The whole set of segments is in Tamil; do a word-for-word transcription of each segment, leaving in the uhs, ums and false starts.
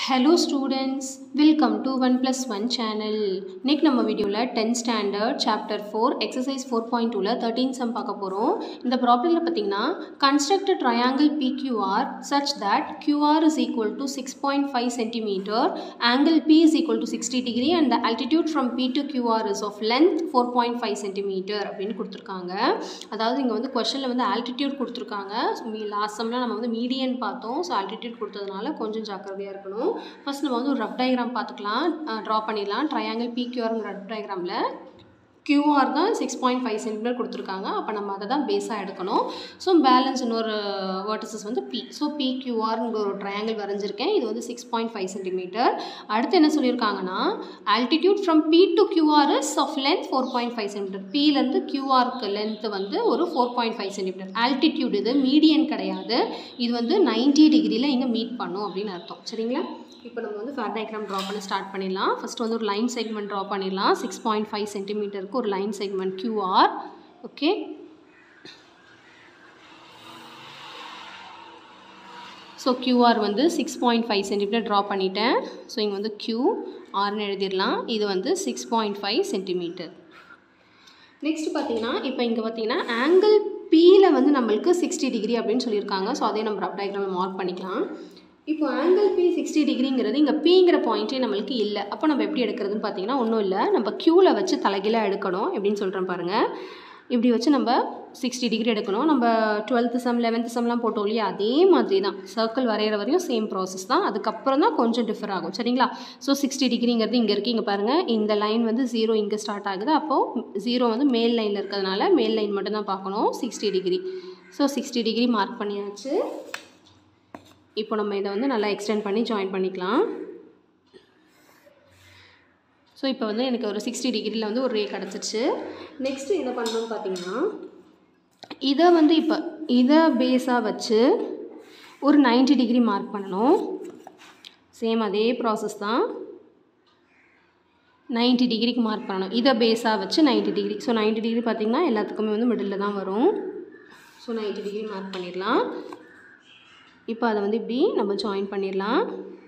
Hello students, welcome to one plus one channel. இன்னைக்கு நம்ம வீடியோல tenth standard chapter four exercise four point two ல thirteen sum பார்க்க போறோம். இந்த ப்ராப்ளம்ல பாத்தீங்கன்னா construct a triangle P Q R such that Q R is equal to six point five centimeter, angle P is equal to sixty degree and the altitude from P to Q R is of length four point five centimeter அப்படினு கொடுத்திருக்காங்க. அதாவது இங்க வந்து क्वेश्चनல வந்து altitude கொடுத்திருக்காங்க. லாஸ்ட் சம்ல நம்ம வந்து மீடியன் பார்த்தோம். சோ altitude கொடுத்ததனால கொஞ்சம் ஜாக்கிரதையா இருக்கணும். First நம்ம வந்து ஒரு rough diagram பார்த்துக்கலாம், draw பண்ணிடலாம். triangle P Q R ங்கற rough diagramல Q R தான் six point five centimeter கொடுத்திருக்காங்க. அப்ப நம்ம அத தான் பேஸா எடுக்கணும். சோ பேலன்ஸ் இன்னொரு வெர்டிசஸ் வந்து P. So P Q R ங்கற ஒரு ட்ரையாங்கிள் வரைஞ்சிருக்கேன். இது வந்து six point five centimeter. அடுத்து என்ன சொல்லிருக்காங்கன்னா altitude from P to Q R is of length four point five centimeter. P ல இருந்து Q R க்கு length வந்து ஒரு four point five centimeter. altitude இது மீடியன் கிடையாது. இது வந்து ninety டிகிரில இங்க மீட் பண்ணும் அப்படினு அர்த்தம். சரிங்களா? இப்போ நம்ம வந்து ஃபேர் டயக்ராம் டிரா பண்ண ஸ்டார்ட் பண்ணிடலாம். ஃபர்ஸ்ட் வந்து ஒரு லைன் செக்மெண்ட் டிரா பண்ணிடலாம். six point five சென்டிமீட்டருக்கு ஒரு line segment Q R. Okay, so Q R வந்து six point five centimetre draw பண்ணிட்டேன். ஸோ இங்கே வந்து Q Rன்னு எழுதிடலாம். இது வந்து six point five centimetre. Next பார்த்தீங்கன்னா இப்போ இங்கே பார்த்தீங்கன்னா ஆங்கிள் Pல வந்து நம்மளுக்கு sixty டிகிரி அப்படின்னு சொல்லியிருக்காங்க. ஸோ அதே நம்ம ரஃப் டயக்ராமில் மார்க் பண்ணிக்கலாம். இப்போ ஆங்கிள் P sixty டிகிரிங்கிறது இங்கே Pங்கிற பாயிண்ட்டே நம்மளுக்கு இல்லை. அப்போ நம்ம எப்படி எடுக்கிறதுன்னு பார்த்தீங்கன்னா ஒன்றும் இல்லை, நம்ம Qல வச்சு தலைகீழாக எடுக்கணும். எப்படின்னு சொல்கிறேன் பாருங்கள். இப்படி வச்சு நம்ம sixty டிகிரி எடுக்கணும். நம்ம டுவெல்த்து சம் லெவன்த்து சம்லாம் போட்டோம் இல்லையா, அதே மாதிரி தான் சர்க்கிள் வரைகிற வரையும் சேம் ப்ராசஸ் தான். அதுக்கப்புறம் தான் கொஞ்சம் டிஃபர் ஆகும். சரிங்களா? ஸோ சிக்ஸ்டி டிகிரிங்கிறது இங்கே இருக்குது. இங்கே பாருங்கள், இந்த லைன் வந்து ஜீரோ இங்கே ஸ்டார்ட் ஆகுது. அப்போது ஜீரோ வந்து மேல் லைனில் இருக்கிறதுனால மேல் லைன் மட்டும்தான் பார்க்கணும். Sixty degree. So sixty degree mark பண்ணியாச்சு. இப்போ நம்ம இதை வந்து நல்லா எக்ஸ்டெண்ட் பண்ணி ஜாயின் பண்ணிக்கலாம். ஸோ இப்போ வந்து எனக்கு ஒரு சிக்ஸ்டி டிகிரியில் வந்து ஒரு ரே கிடச்சிருச்சு. நெக்ஸ்ட்டு என்ன பண்ணணும்னு பார்த்தீங்கன்னா இதை வந்து இப்போ இதை பேஸாக வச்சு ஒரு நைன்ட்டி டிகிரி மார்க் பண்ணணும். சேம் அதே ப்ராசஸ் தான். நைன்ட்டி டிகிரிக்கு மார்க் பண்ணணும். இதை பேஸாக வச்சு ninety degree. So ninety degree பார்த்திங்கன்னா எல்லாத்துக்குமே வந்து மிடில் தான் வரும். ஸோ நைன்ட்டி டிகிரி மார்க் பண்ணிடலாம். இப்போ அதை வந்து இப்படி நம்ம ஜாயின் பண்ணிடலாம்.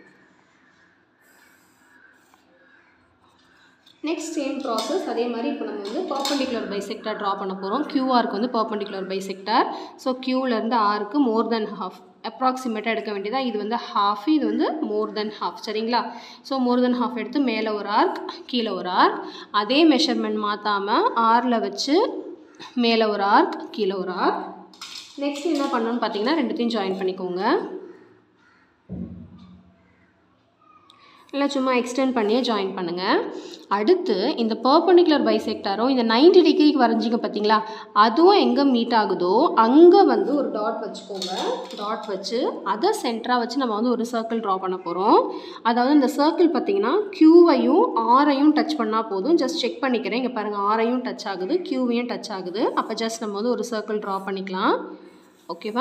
நெக்ஸ்ட் சேம் ப்ராசஸ் அதே மாதிரி இப்போ நம்ம வந்து பர்பெண்டிகுலர் பைசெக்டார் ட்ரா பண்ண போகிறோம். கியூஆருக்கு வந்து பர்பெண்டிகுலர் பைசெக்டார். ஸோ கியூலேருந்து ஆருக்கு மோர் தென் ஹாஃப் அப்ராக்சிமேட்டாக எடுக்க வேண்டியதாக. இது வந்து ஹாஃப், இது வந்து மோர் தென் ஹாஃப். சரிங்களா? ஸோ மோர் தென் ஹாஃப் எடுத்து மேலே ஒரு ஆர்க், கீழே ஒரு ஆர்க். அதே மெஷர்மெண்ட் மாற்றாமல் ஆரில் வச்சு மேலே ஒரு ஆர்க், கீழே ஒரு ஆர்க். நெக்ஸ்ட் என்ன பண்ணணும்னு பார்த்தீங்கன்னா ரெண்டுத்தையும் ஜாயின் பண்ணிக்கோங்க. இல்லை சும்மா எக்ஸ்டெண்ட் பண்ணியே ஜாயின் பண்ணுங்கள். அடுத்து இந்த பர்பெண்டிகுலர் பைசெக்டாரும் இந்த நைன்ட்டி டிகிரிக்கு வரைஞ்சிங்க பார்த்தீங்களா, அதுவும் எங்கே மீட் ஆகுதோ அங்கே வந்து ஒரு டாட் வச்சுக்கோங்க. டாட் வச்சு அதை சென்டராக வச்சு நம்ம வந்து ஒரு சர்க்கிள் ட்ரா பண்ண போகிறோம். அதாவது இந்த சர்க்கிள் பார்த்தீங்கன்னா க்யூவையும் ஆரையும் டச் பண்ணால் போதும். ஜஸ்ட் செக் பண்ணிக்கிறேன். இங்கே பாருங்கள், ஆரையும் டச் ஆகுது, க்யூவையும் டச் ஆகுது. அப்போ ஜஸ்ட் நம்ம வந்து ஒரு சர்க்கிள் ட்ரா பண்ணிக்கலாம். ஓகேவா?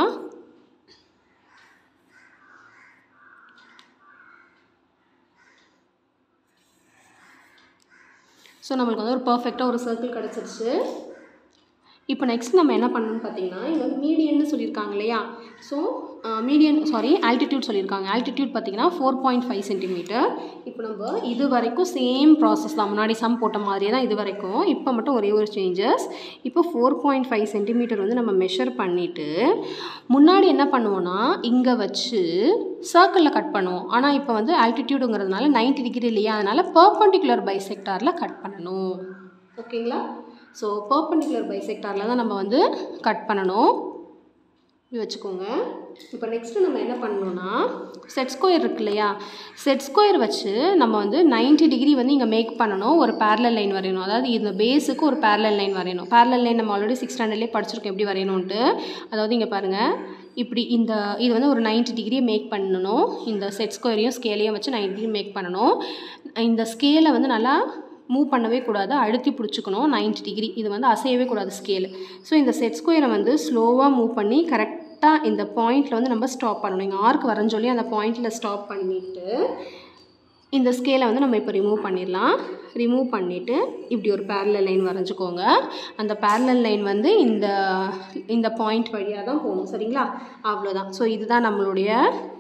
ஸோ நம்மளுக்கு வந்து ஒரு பர்ஃபெக்டாக ஒரு சர்க்கிள் கிடச்சிருச்சு. இப்போ நெக்ஸ்ட் நம்ம என்ன பண்ணணும்னு பார்த்தீங்கன்னா இங்கே வந்து மீடியன்னு சொல்லியிருக்காங்க இல்லையா. ஸோ மீடியன் சாரி ஆல்டிடியூட் சொல்லியிருக்காங்க. ஆல்டிடியூட் பார்த்தீங்கன்னா ஃபோர் பாயிண்ட் ஃபைவ் சென்டிமீட்டர். இப்போ நம்ம இது வரைக்கும் சேம் ப்ராசஸ் தான், முன்னாடி சம் போட்ட மாதிரியே தான் இது வரைக்கும். இப்போ மட்டும் ஒரே ஒரு சேஞ்சஸ். இப்போ ஃபோர் பாயிண்ட் ஃபைவ் சென்டிமீட்டர் வந்து நம்ம மெஷர் பண்ணிவிட்டு முன்னாடி என்ன பண்ணுவோன்னா இங்கே வச்சு சர்க்கிளில் கட் பண்ணுவோம். ஆனால் இப்போ வந்து ஆல்டிடியூடுங்கிறதுனால நைன்ட்டி டிகிரி இல்லையா, அதனால் பர்பெண்டிகுலர் பைசெக்டாரில் கட் பண்ணணும். ஓகேங்களா? ஸோ பர்பெண்டிகுலர் பைசெக்டாரில் தான் நம்ம வந்து கட் பண்ணணும். இப்படி வச்சுக்கோங்க. இப்போ நெக்ஸ்ட்டு நம்ம என்ன பண்ணணும்னா செட் ஸ்கொயர் இருக்கு இல்லையா, செட் ஸ்கொயர் வச்சு நம்ம வந்து நைன்ட்டி டிகிரி வந்து இங்கே மேக் பண்ணணும். ஒரு பேரலல் லைன் வரையணும். அதாவது இந்த பேஸுக்கு ஒரு பேரலல் லைன் வரையணும். பேரலல் லைன் நம்ம ஆல்ரெடி சிக்ஸ் ஸ்டாண்டர்ட்லேயே படிச்சிருக்கோம் எப்படி வரையணும்ன்ட்டு. அதாவது இங்கே பாருங்கள், இப்படி இந்த இது வந்து ஒரு நைன்ட்டி டிகிரியை மேக் பண்ணணும். இந்த செட் ஸ்கொயரையும் ஸ்கேலையும் வச்சு நைன்ட்டி டிகிரி மேக் பண்ணணும். இந்த ஸ்கேலை வந்து நல்லா மூவ் பண்ணவே கூடாது, அழுத்தி பிடிச்சிக்கணும். நைன்ட்டி டிகிரி இது வந்து அசையவே கூடாது ஸ்கேலு. ஸோ இந்த செட் ஸ்கொயரை வந்து ஸ்லோவாக மூவ் பண்ணி கரெக்டாக இந்த பாயிண்டில் வந்து நம்ம ஸ்டாப் பண்ணணும். இங்கே ஆர்க் வரைஞ்சொல்லி அந்த பாயிண்டில் ஸ்டாப் பண்ணிவிட்டு இந்த ஸ்கேலை வந்து நம்ம இப்போ ரிமூவ் பண்ணிடலாம். ரிமூவ் பண்ணிவிட்டு இப்படி ஒரு பேரலல் லைன் வரைஞ்சிக்கோங்க. அந்த பேரலல் லைன் வந்து இந்த இந்த பாயிண்ட் வழியாக தான் போகணும். சரிங்களா? அவ்வளோதான். ஸோ இதுதான் நம்மளுடைய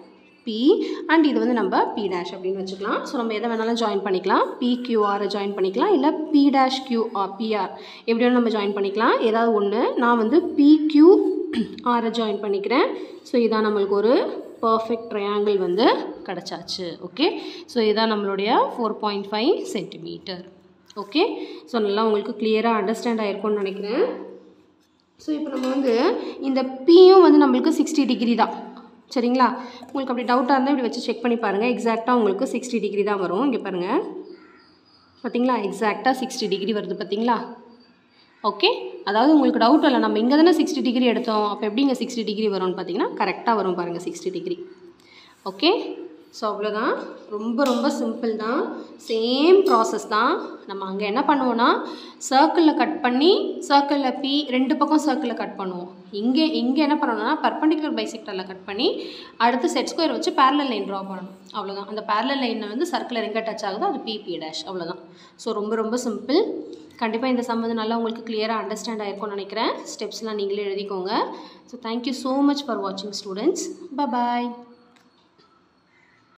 P and இது வந்து நம்ம P dash அப்படின்னு வச்சுக்கலாம். ஸோ நம்ம எதை வேணாலும் ஜாயின் பண்ணிக்கலாம். P Q R ஜாயின் பண்ணிக்கலாம், இல்லை P dash Q or P R எப்படி வேணாலும் நம்ம ஜாயின் பண்ணிக்கலாம். ஏதாவது ஒன்று. நான் வந்து P Q R ஜாயின் பண்ணிக்கிறேன். ஸோ இதான் நம்மளுக்கு ஒரு பர்ஃபெக்ட் ட்ரையாங்கிள் வந்து கிடச்சாச்சு. ஓகே, ஸோ இதான் நம்மளுடைய four point five centimetre. Okay, so நல்லா உங்களுக்கு கிளியராக அண்டர்ஸ்டாண்ட் ஆகிருக்கும்னு நினைக்கிறேன். ஸோ இப்போ நம்ம வந்து இந்த பியும் வந்து நம்மளுக்கு சிக்ஸ்டி டிகிரி தான். சரிங்களா, உங்களுக்கு அப்படி டவுட்டாக இருந்தால் இப்படி வச்சு செக் பண்ணி பாருங்கள். எக்ஸாக்டாக உங்களுக்கு சிக்ஸ்டி டிகிரி தான் வரும். இங்கே பாருங்கள், பார்த்தீங்களா, எக்ஸாக்டாக சிக்ஸ்டி டிகிரி வருது பார்த்தீங்களா. ஓகே, அதாவது உங்களுக்கு டவுட் இல்லை, நம்ம இங்கே தானே சிக்ஸ்டி டிகிரி எடுத்தோம், அப்போ எப்படி இங்கே சிக்ஸ்டி டிகிரி வரும்னு பார்த்தீங்கன்னா கரெக்டாக வரும் பாருங்கள், சிக்ஸ்டி டிகிரி. ஓகே, ஸோ அவ்வளோதான், ரொம்ப ரொம்ப சிம்பிள் தான், சேம் ப்ராசஸ் தான். நம்ம அங்கே என்ன பண்ணுவோன்னா சர்க்கிளில் கட் பண்ணி சர்க்கிளில் பி ரெண்டு பக்கம் சர்க்கிளில் கட் பண்ணுவோம். இங்கே இங்கே என்ன பண்ணணும்னா பர்பண்டிகுலர் பைசெக்டரில் கட் பண்ணி அடுத்து செட் ஸ்கொயர் வச்சு பேரலல் லைன் ட்ரா பண்ணணும். அவ்வளோதான், அந்த பேரலல் லைனில் வந்து சர்க்கிளில் எங்கே டச் ஆகுதோ அது பி பி டேஷ். அவ்வளோதான். ஸோ ரொம்ப ரொம்ப சிம்பிள். கண்டிப்பாக இந்த சம் வந்து நல்லா உங்களுக்கு கிளியராக அண்டர்ஸ்டாண்ட் ஆகிருக்கும்னு நினைக்கிறேன். ஸ்டெப்ஸ்லாம் நீங்களே எழுதிக்கோங்க. So thank you so much for வாட்சிங் ஸ்டூடெண்ட்ஸ். பாய்.